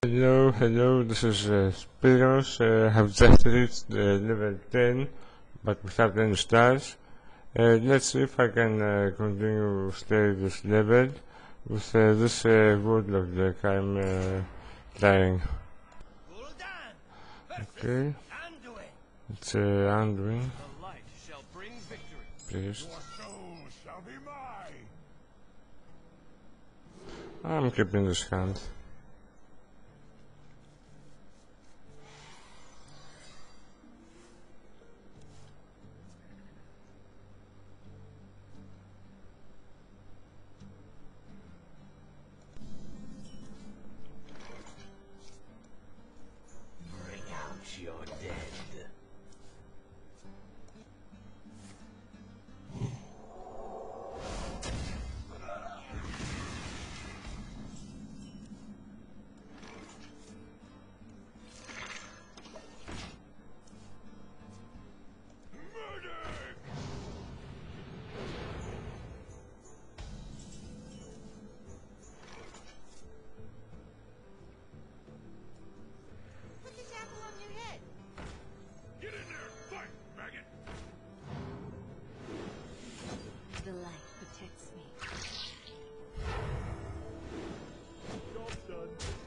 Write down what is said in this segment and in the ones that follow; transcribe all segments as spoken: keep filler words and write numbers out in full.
Hello, hello, this is uh, Spiros. Uh, have just reached uh, level ten, but without any stars. Uh, let's see if I can uh, continue stay this level with uh, this uh, warlock deck I'm uh, trying. Okay, it's uh, Anduin, please. I'm keeping this hand. You're dead. Put this apple on your head. Get in there! Fight, maggot! The light protects me. Job's done.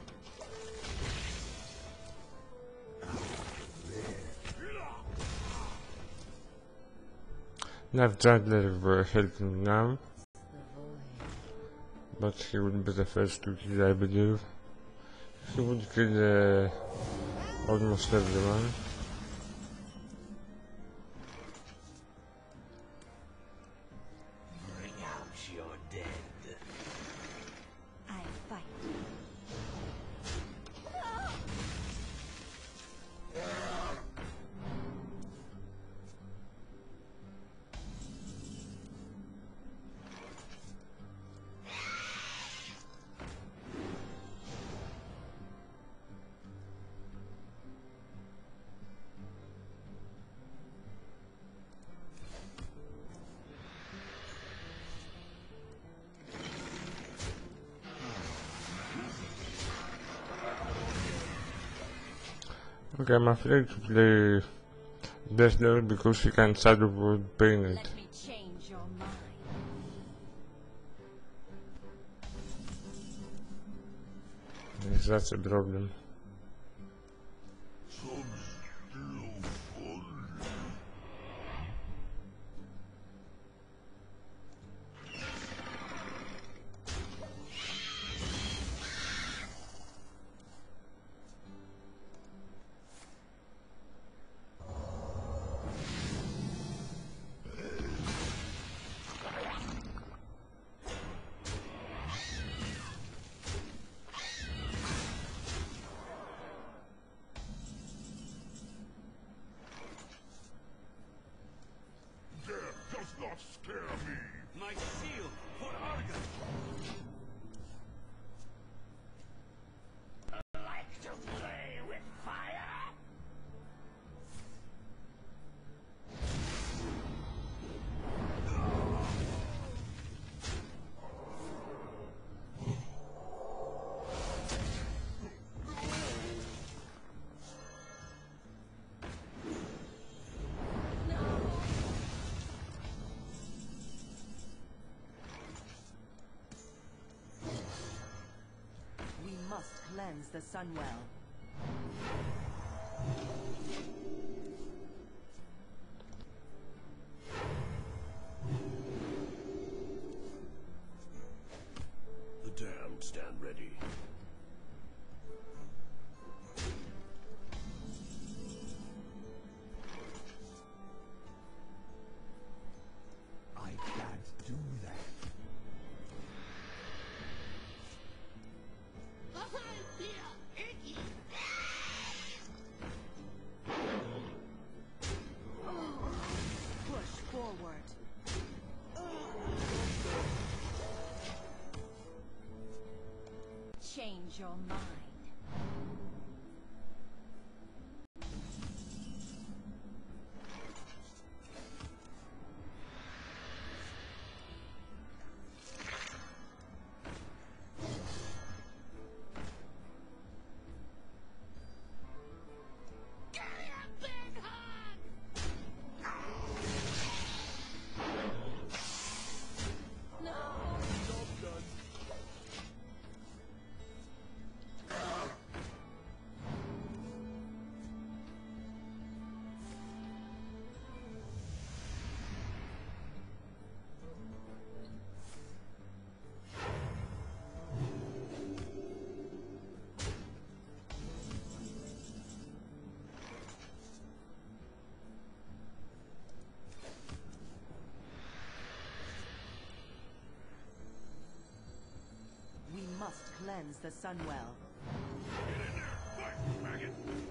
Not Chandler will help him now, The void. but he will be the first to kill, I believe. He would kill uh, almost everyone. Bring out your dead. I fight. Okay, I'm afraid to play Death Lord because he can Shadow Wood paint it. Let me change your mind. Yes, that's a problem. Death does not scare me! My shield for Argon. Like to play with fire? We must cleanse the Sunwell. The damned stand ready. I can't do that. cleanse the Sunwell. Get in there! Fight, maggot!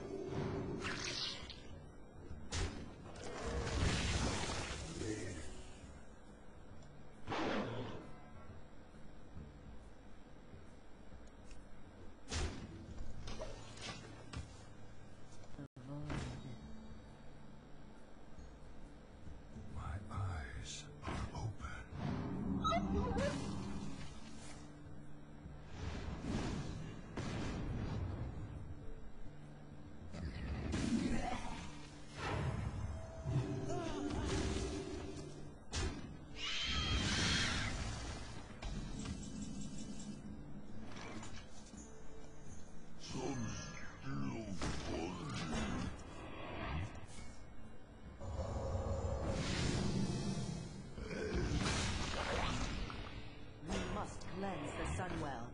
My eyes are open. We must cleanse the Sunwell.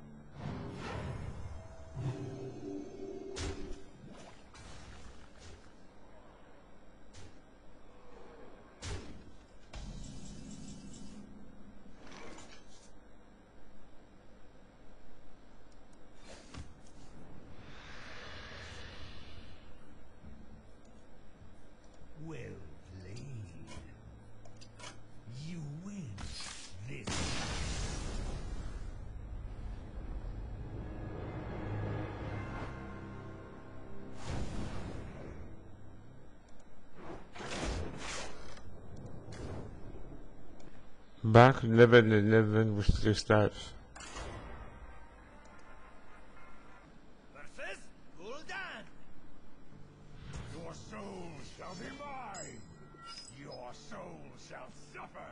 Well played. You win this. Back level eleven with three stars. Versus Gul'dan. Your soul shall be mine! Your soul shall suffer!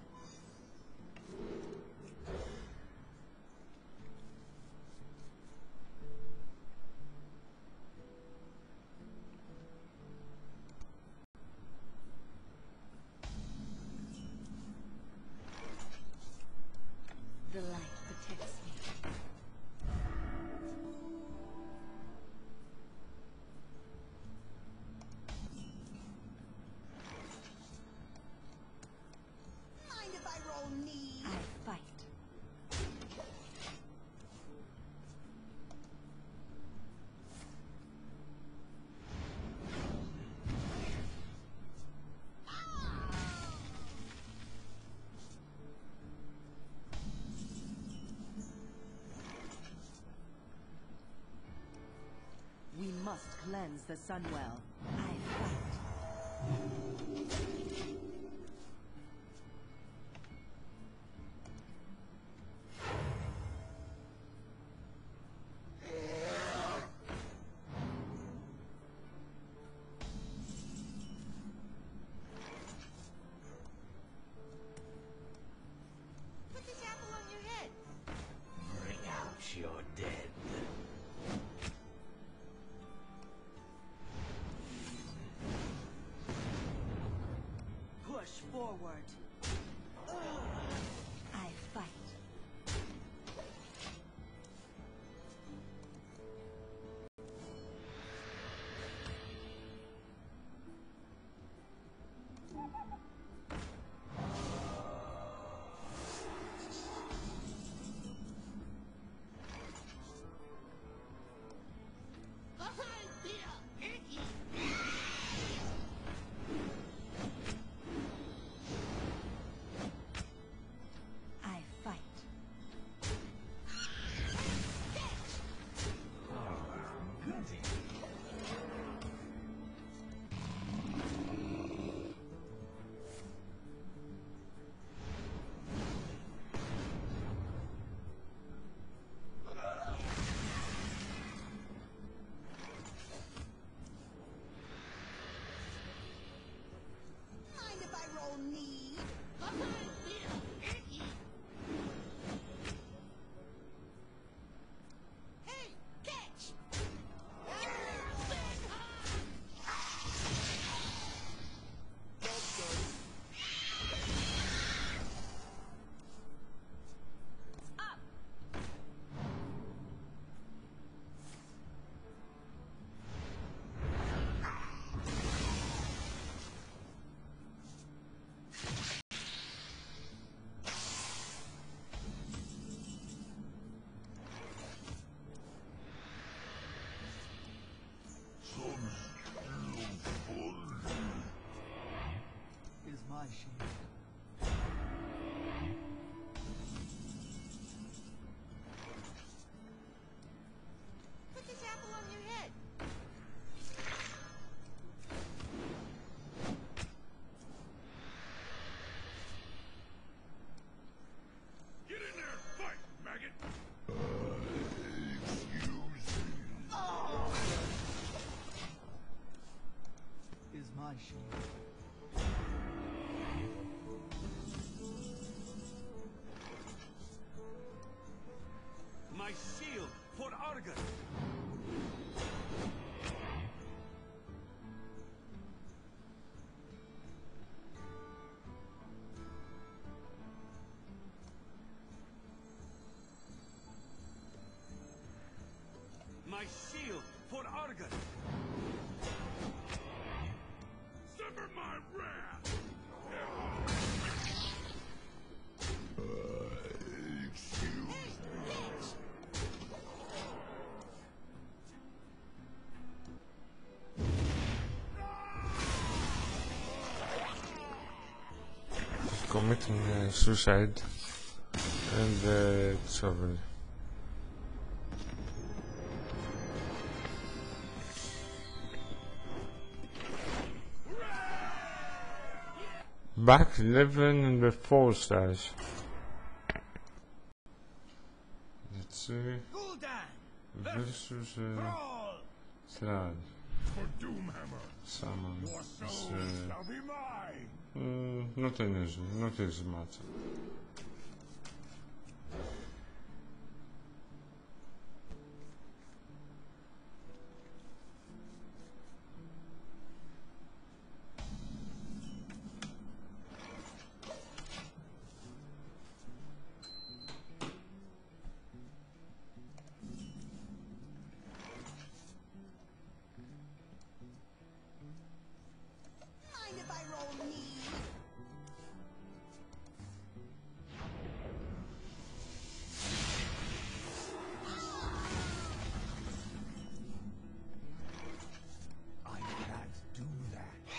The light protects me. Mind if I roll knee? I fight. We must cleanse the Sunwell. I fight. Put this apple on your head. Bring out your dead. Push forward. I fight. shield. My shield for Argus! My shield for Argus! Suffer my wrath! Excuse me. Committing uh, suicide and uh, it's over. Back eleven and the four stars. Let's see. Gul'dan! Versus uh, Brawl! Slad. For Doomhammer, Summon. your It's, soul uh, shall be mine! mm, not an easy, not easy matter. Mind if I roll me? I can't do that.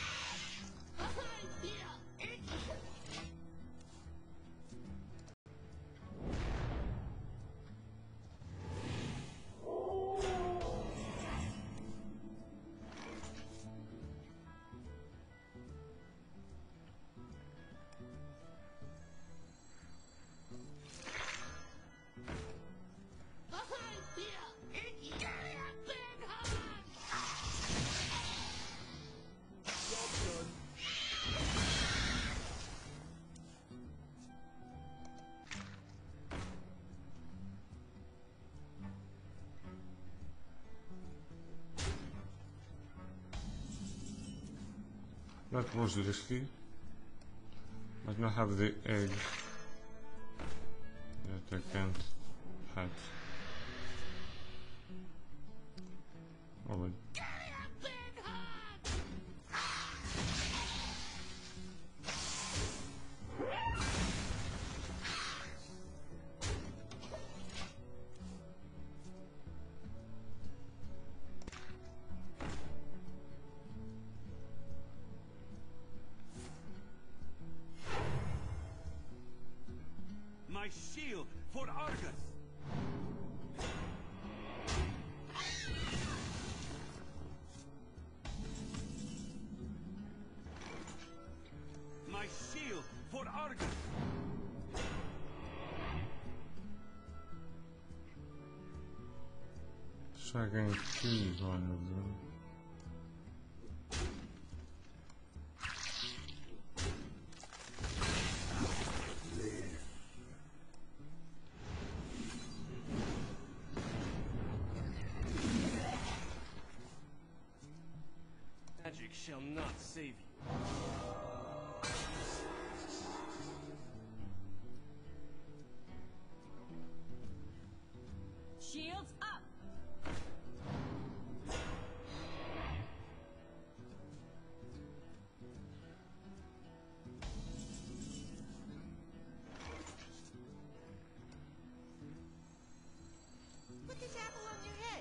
That was risky, but now have the egg that I can't hatch. Oh, well. My shield for Argus! My shield for Argus! So I can kill one of them. Magic shall not save you. Shields up! Put this apple on your head.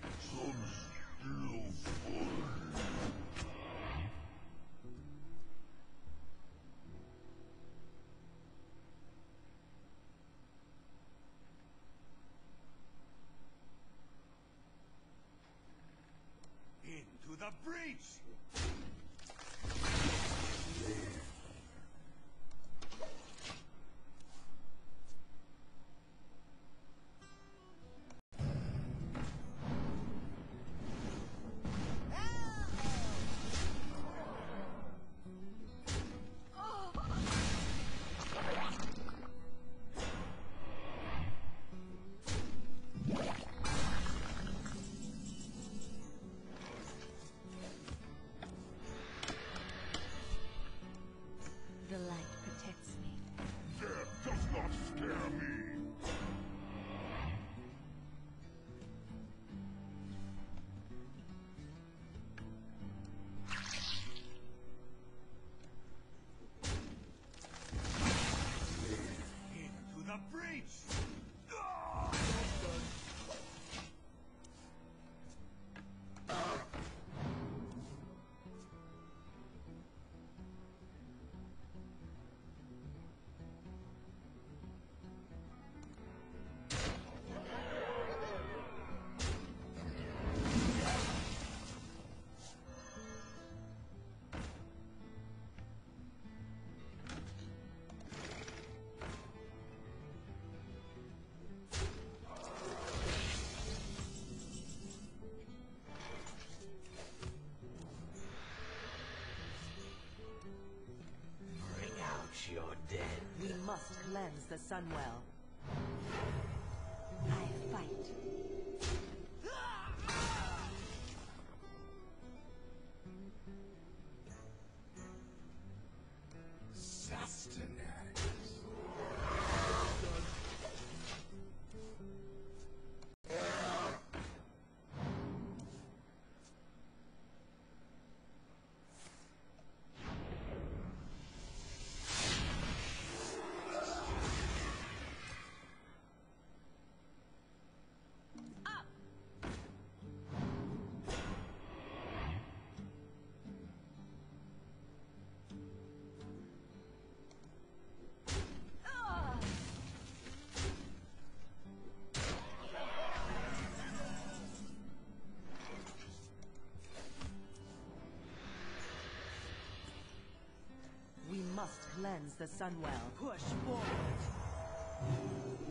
Into the breach! the Sunwell. I fight. Sustenance. We must cleanse the Sunwell. Push forward.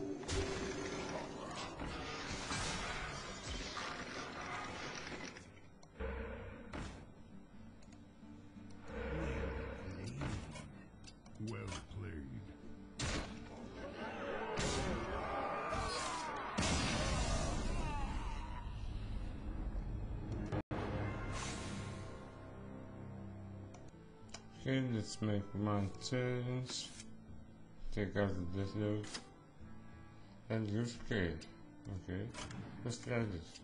Well played. Okay, let's make mountains. Take out the death load. And use K. Okay, let's try this.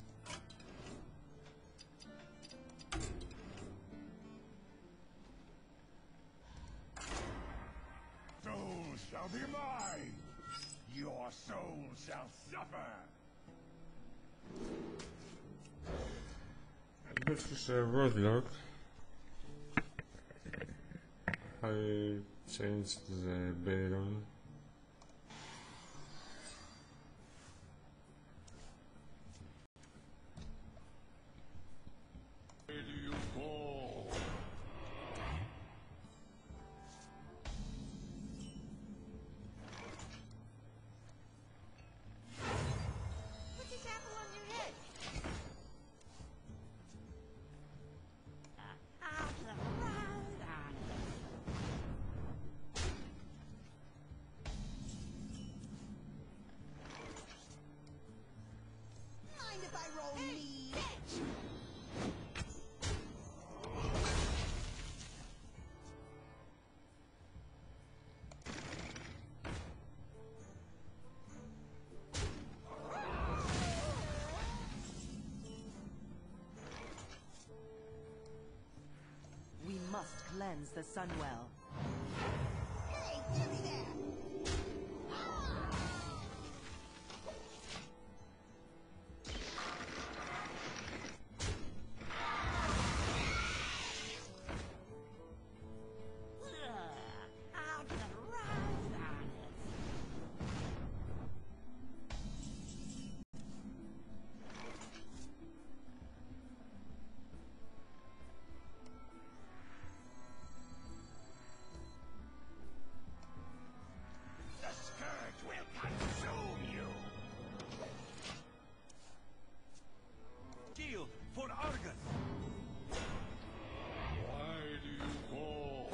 Soul shall be mine. Your soul shall suffer. This is a roadblock. I changed the background. Where do you fall? Put this apple on your head. I'll put a rose on it. Mind if I roll me? Bitch! We must cleanse the Sunwell. Hey, give me that! I'll put a rose on it. The scourge will consume you. Shield for Argus. Why do you fall?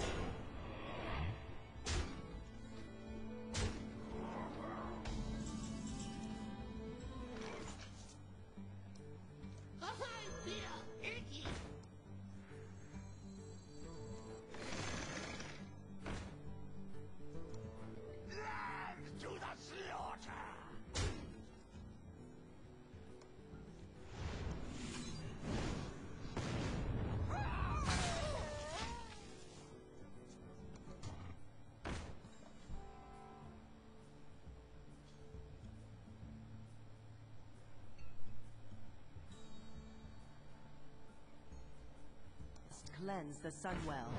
I feel icky. Land to the slaughter. Must cleanse the Sunwell.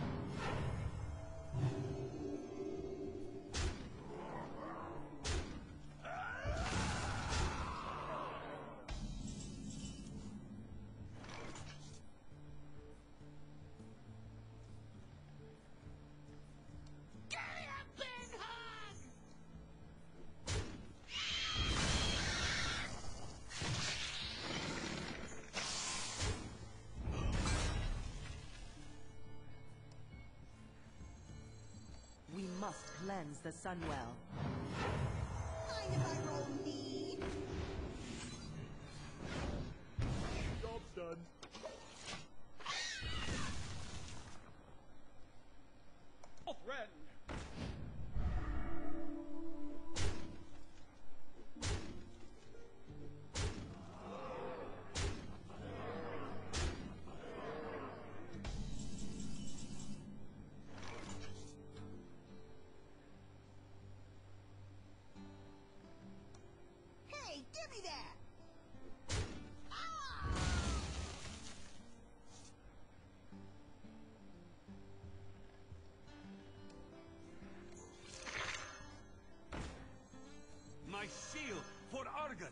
Give me a big hug! We must cleanse the Sunwell. mind if I roll lead? Job's done. Off Ren. Hey, give me that! Ah! My shield for Argon.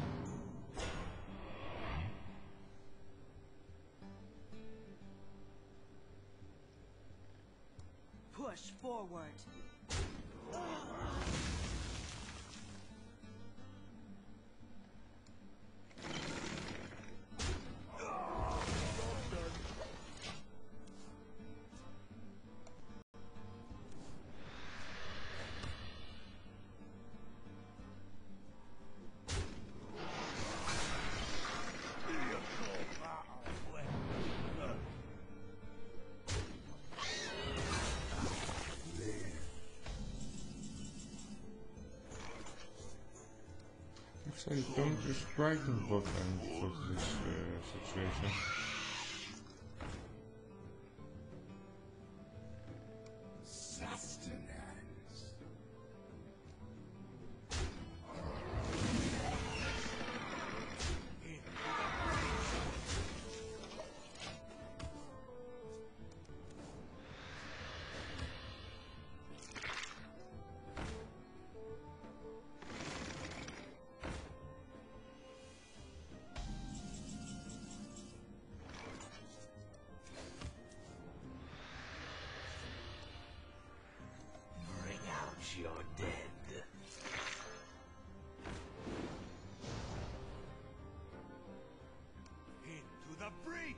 Push forward. Looks like Dom is right in both ends of this uh, situation. Sustenance. Bring out your dead. Into the breach.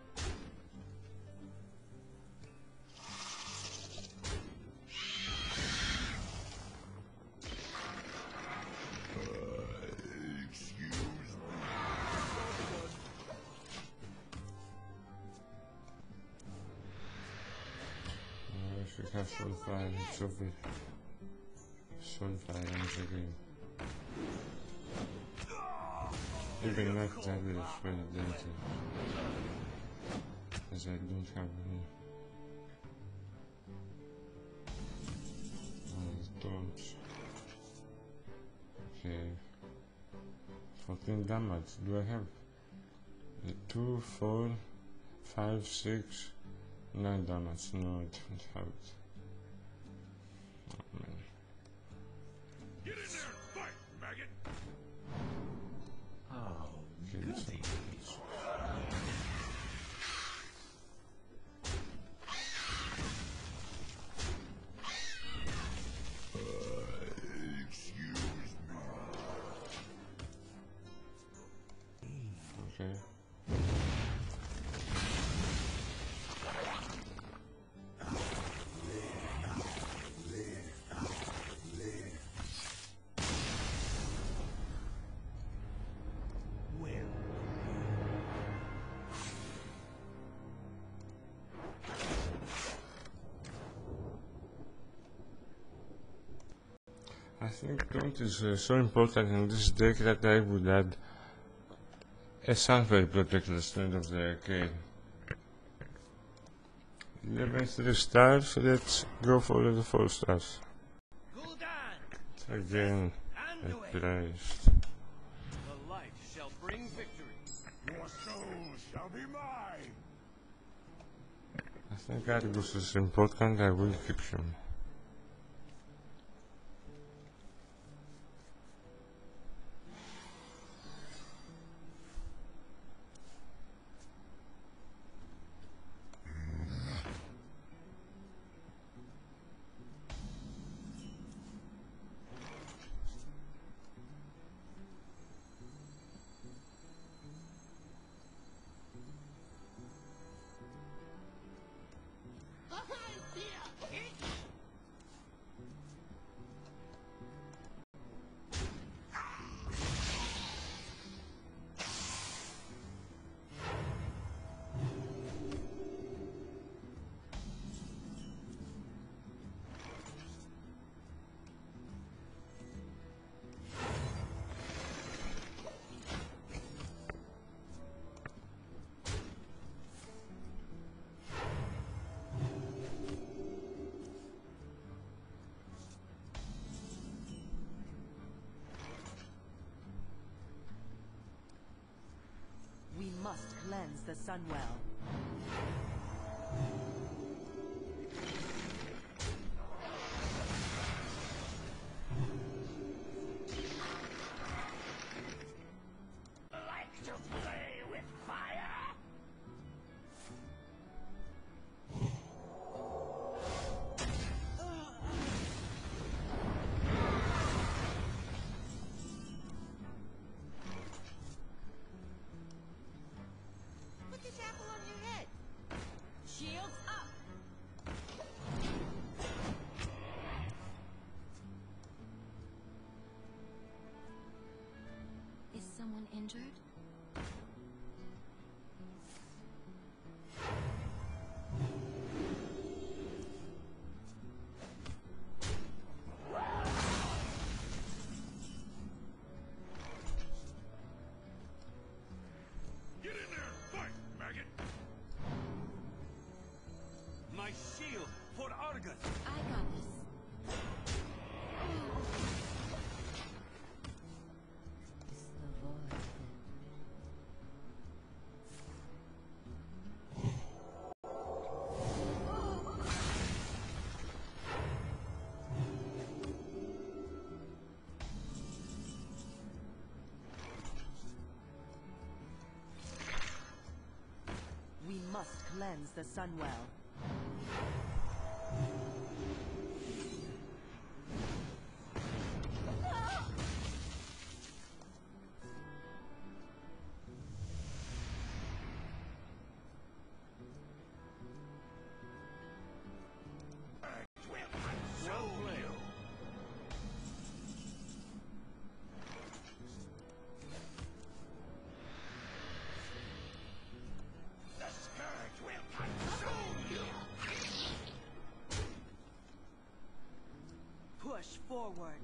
Excuse me. Uh, I should have Soulfire and Sophie. Soulfire and again. Even that that is very dangerous. As I don't have any. I don't. Okay. fourteen damage. Do I have? Uh, two, four, five, six, nine damage. No, I don't have it. Oh man. Get in there and fight, maggot. Oh, Okay, so- excuse me. Okay. Well. I think Taunt is uh, so important in this deck that I would add a Sunfire Protector instead of the arcade. eleven three stars, let's go for the four stars. Gul'dan, Again, and a away. price. The light shall bring victory. Your soul shall be mine. I think Argus is important, I will keep him. must cleanse the Sunwell. Like to play with fire? Put this apple on your head. Shields up. Is someone injured? Get in there and fight, maggot! My shield for Argus! I got this. It's the void. We must cleanse the Sunwell. Will console you. The scourge will console you. Push forward.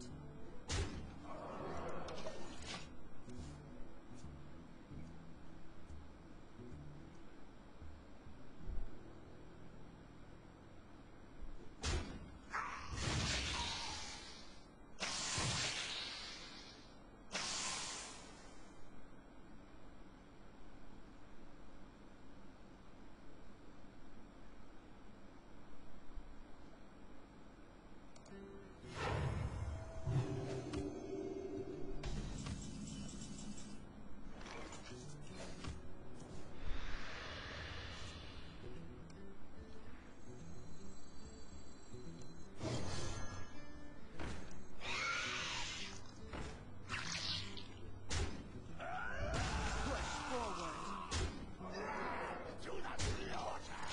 Push forward. To the slaughter.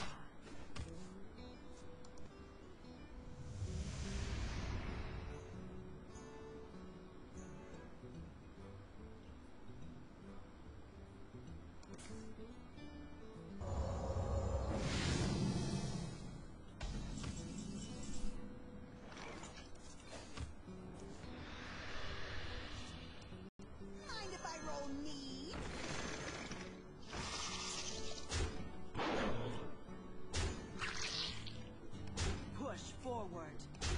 Mind if I roll need? Push forward.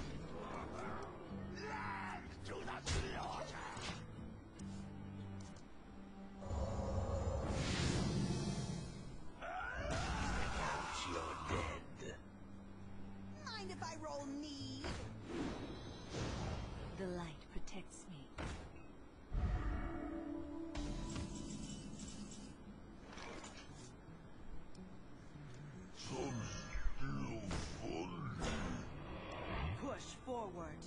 Land to the slaughter. Count you're dead. Mind if I roll need? The light protects me. Some still fun. Push forward.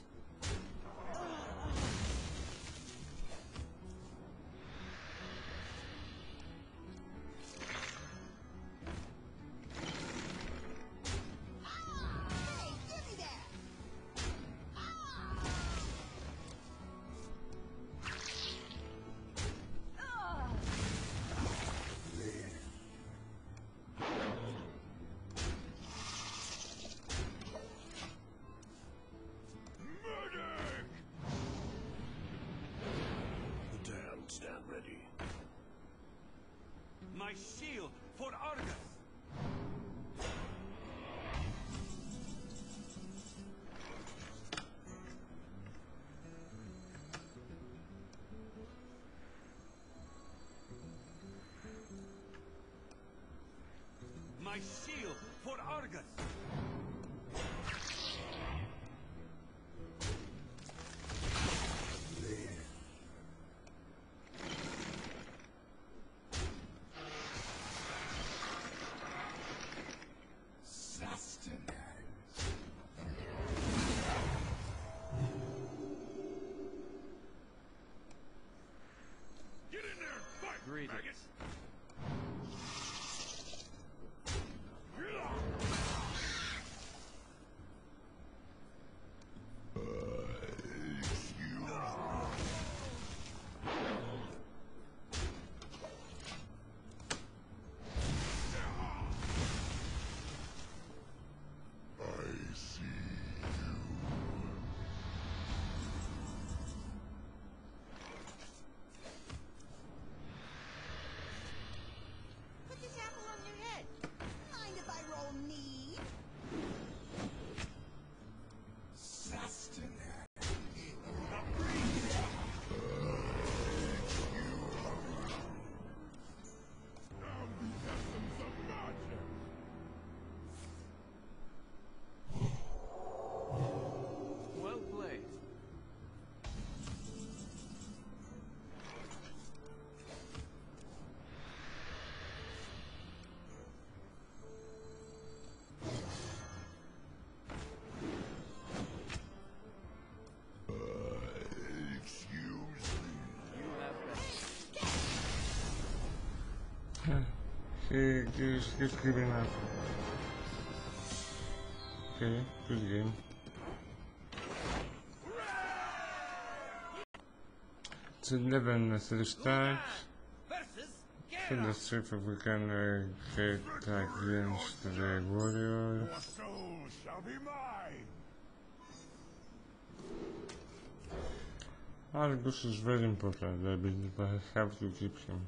Hey, give me that! Medic! The damned stand ready. My shield for Argus! My shield for Argus. Get in there and fight, Greetings. maggot! I see Put this apple on your head. Mind if I roll need? sustenance. Now the essence of magic! Well played. Excuse me. You have been. He just keeps giving up. Okay, good game. It's eleven at the start. Versus So let's see if we can uh, get against the warrior. Your soul shall be mine. Argus is very important, I believe I have to keep him.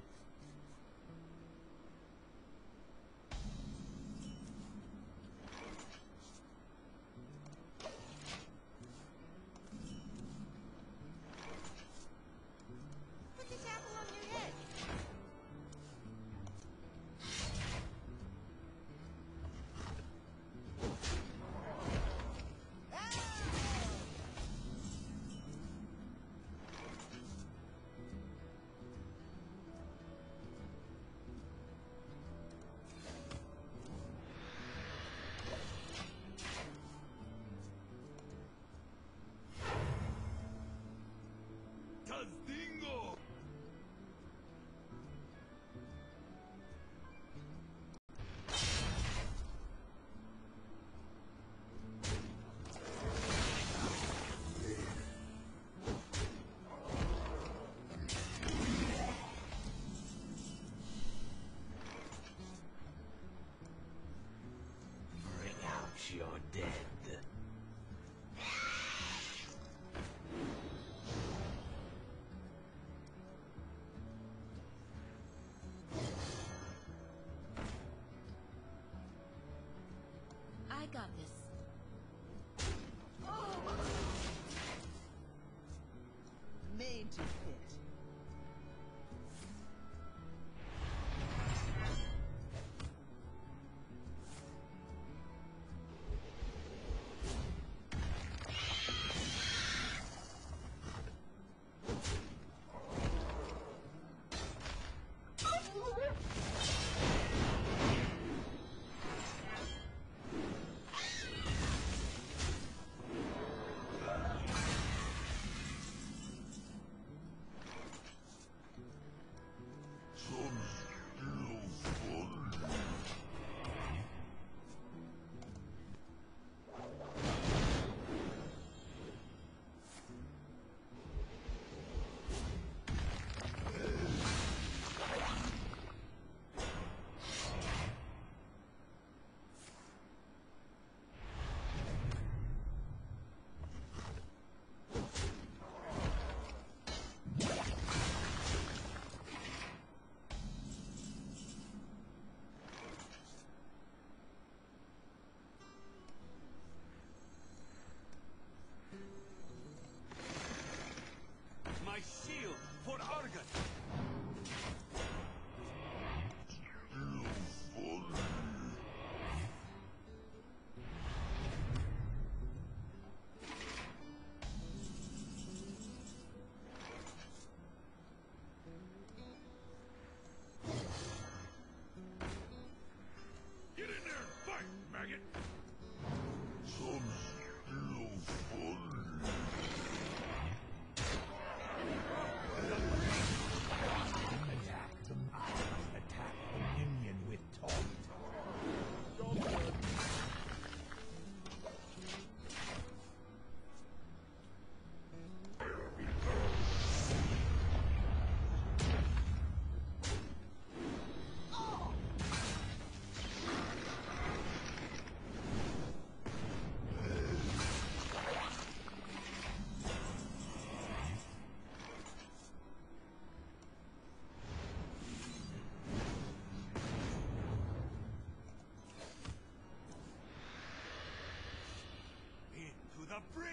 Put this apple on your head. Tazdingo! Bring out your dead. I got this. Made to fit.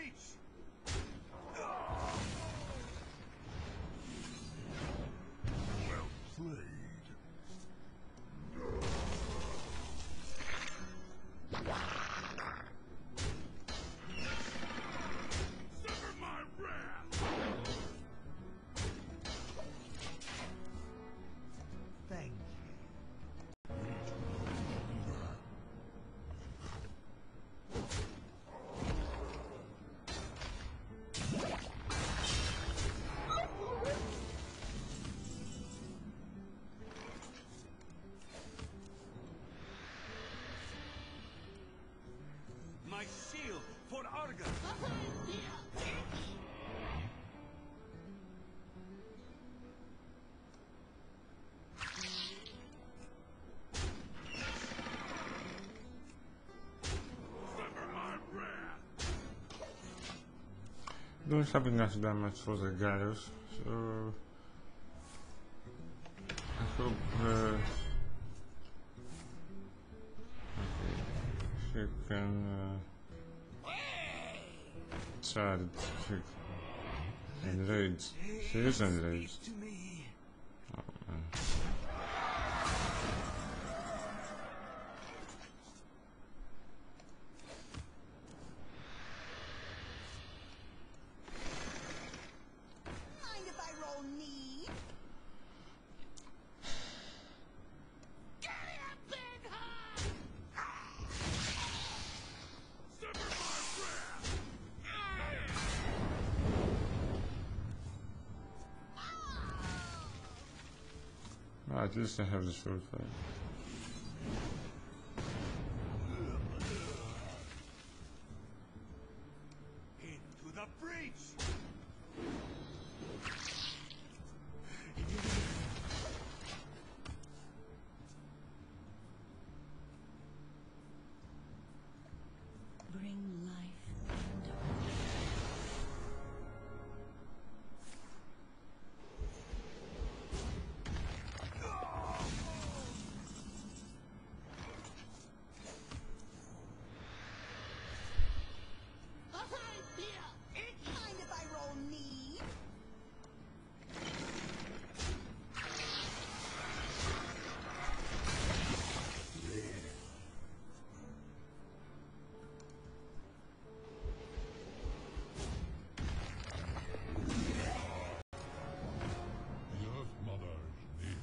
breach! Well played. Suffer my wrath! Thank you. My shield for Argus! Suffer my wrath! Don't have enough damage for the Garrus, so I hope uh, she can uh, charge enrage. She is enraged. To me. Oh, man. Mind if I roll knee? Get it, big hug! Suffer my wrath! Ah, at least I have the sword fight. Into the breach! Bring life and hope. Mind if I roll knee? The Earth Mother is near.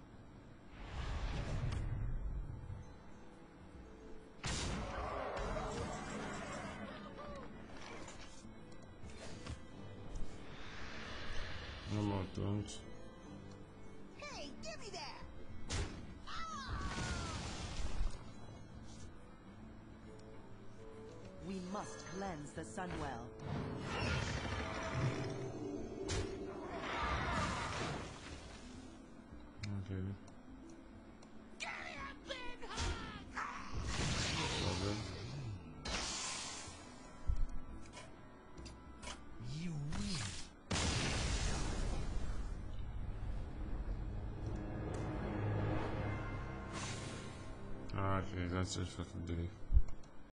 No more taunts. Hey, give me that! We must cleanse the Sunwell. Okay. Give me a big hug! Problem. You win. Ah, okay, that's it for today.